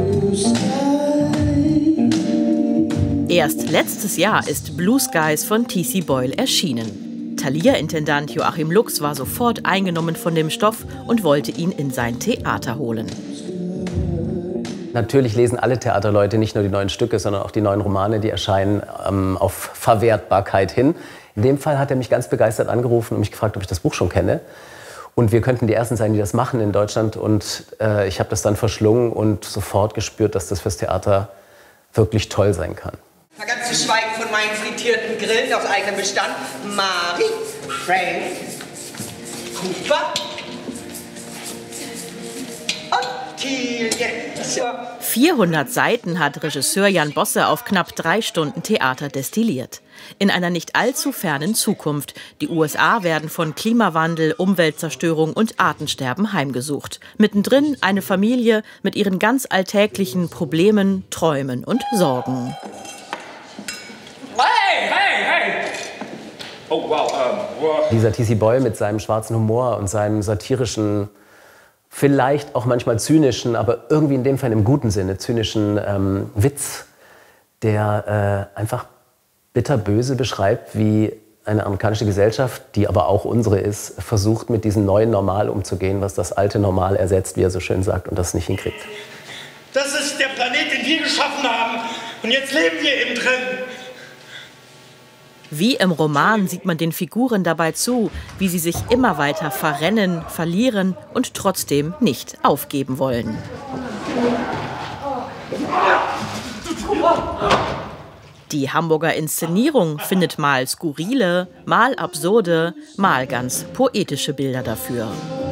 Erst letztes Jahr ist Blue Skies von T.C. Boyle erschienen. Thalia-Intendant Joachim Lux war sofort eingenommen von dem Stoff und wollte ihn in sein Theater holen. Natürlich lesen alle Theaterleute nicht nur die neuen Stücke, sondern auch die neuen Romane, die erscheinen, auf Verwertbarkeit hin. In dem Fall hat er mich ganz begeistert angerufen und mich gefragt, ob ich das Buch schon kenne. Und wir könnten die Ersten sein, die das machen in Deutschland. Und ich habe das dann verschlungen und sofort gespürt, dass das fürs Theater wirklich toll sein kann. Mal ganz zu schweigen von meinen frittierten Grillen aus eigenem Bestand. Mari, Frank, Cooper und Thiel. 400 Seiten hat Regisseur Jan Bosse auf knapp 3 Stunden Theater destilliert. In einer nicht allzu fernen Zukunft. Die USA werden von Klimawandel, Umweltzerstörung und Artensterben heimgesucht. Mittendrin eine Familie mit ihren ganz alltäglichen Problemen, Träumen und Sorgen. Hey! Oh, wow. Dieser T.C. Boyle mit seinem schwarzen Humor und seinem satirischen, vielleicht auch manchmal zynischen, aber irgendwie in dem Fall im guten Sinne zynischen Witz, der einfach bitterböse beschreibt, wie eine amerikanische Gesellschaft, die aber auch unsere ist, versucht, mit diesem neuen Normal umzugehen, was das alte Normal ersetzt, wie er so schön sagt, und das nicht hinkriegt. Das ist der Planet, den wir geschaffen haben. Und jetzt leben wir eben drin. Wie im Roman sieht man den Figuren dabei zu, wie sie sich immer weiter verrennen, verlieren und trotzdem nicht aufgeben wollen. Die Hamburger Inszenierung findet mal skurrile, mal absurde, mal ganz poetische Bilder dafür.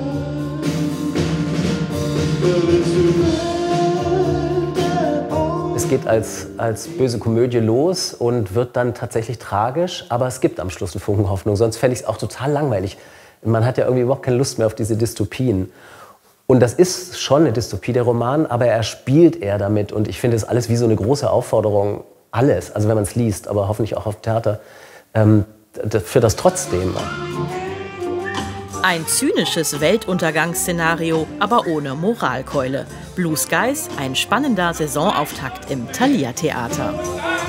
Es geht als böse Komödie los und wird dann tatsächlich tragisch, aber es gibt am Schluss einen Funken Hoffnung, sonst fände ich es auch total langweilig. Man hat ja irgendwie überhaupt keine Lust mehr auf diese Dystopien. Und das ist schon eine Dystopie, der Roman, aber er spielt eher damit und ich finde es alles wie so eine große Aufforderung, alles, also wenn man es liest, aber hoffentlich auch auf Theater, für das trotzdem. Ein zynisches Weltuntergangsszenario, aber ohne Moralkeule. Blue Skies, ein spannender Saisonauftakt im Thalia Theater.